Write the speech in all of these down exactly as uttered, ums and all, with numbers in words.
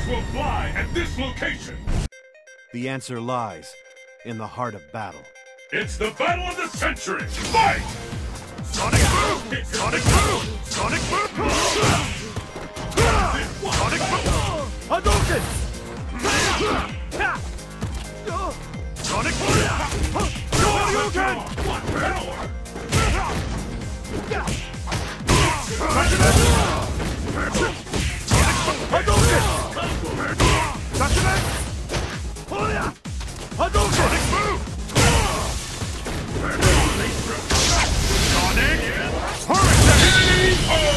Bullets will fly at this location. The answer lies in the heart of battle. It's the battle of the century. Fight! Sonic Boom! Sonic Boom! Sonic Boom! Sonic Boom! Hadouken! Sonic Boom! Hadouken! What power! Hadouken! Hadouken! Sonic Boom! Sonic Hurricane!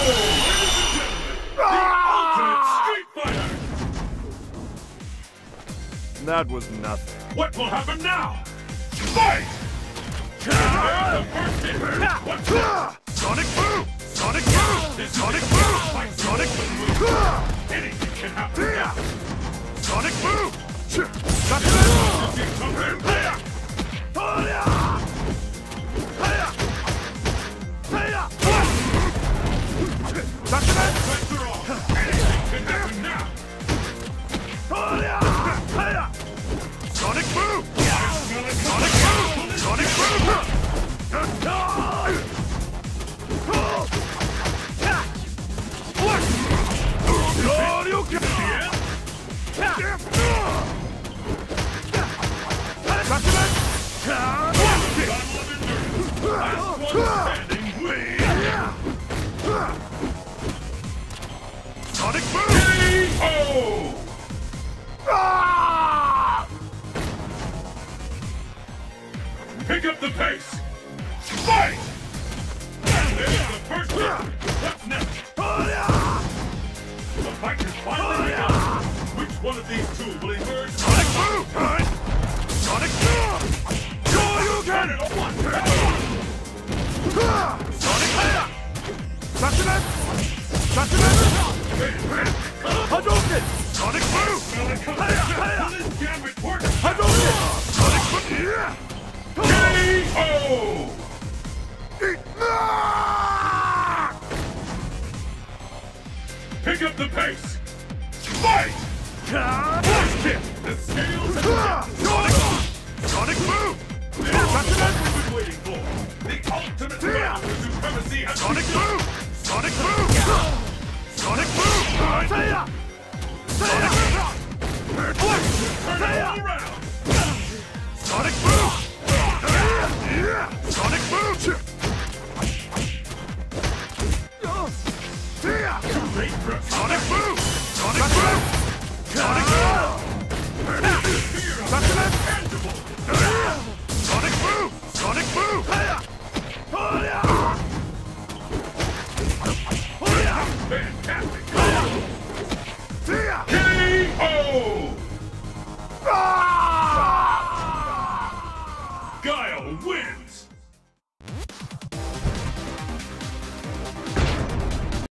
That was nothing. What will happen now? Fight! The first hit. What's that? Sonic Boom! Sonic Boom! Sonic Boom! Sonic Boom! Anything can happen now. Sonic Boom! Pressure off. Anything can happen now. Sonic Boom! Sonic Boom! Sonic Boom! Sonic Boom! Oh! Pick up the pace! Fight! And there's the first hit! What's next? The fight is finally begun! Which one of these two will emerge? Sonic Boom! Sonic Boom! Shoryuken! Sonic Boom! Hadouken! Sonic Boom! Will this gambit work? Hadouken! Sonic Boom! K O! Pick up the pace! Fight! First hit! The scales have shifted. Sonic Boom! This is what we've been waiting for! The ultimate battle for supremacy has Sonic begun! Boom! Sonic Boom! Sonic Boom! Sonic Turn it all around! Sonic Boom! Sonic Boom! Too late for a Sonic Boom! Sonic Boom! Sonic Boom! fear of the tangible! Sonic Boom! Sonic Boom! Fantastic!